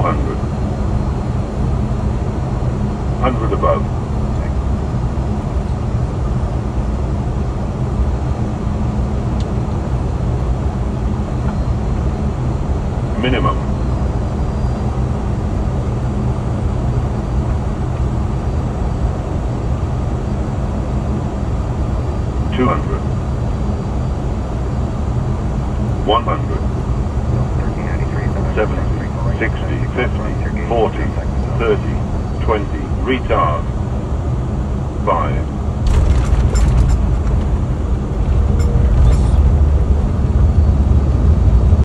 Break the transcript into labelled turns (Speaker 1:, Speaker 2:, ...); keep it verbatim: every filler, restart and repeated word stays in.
Speaker 1: four hundred. one hundred above. Minimum. two hundred. one hundred. seventy, sixty, fifty, forty, thirty, twenty, retard. five.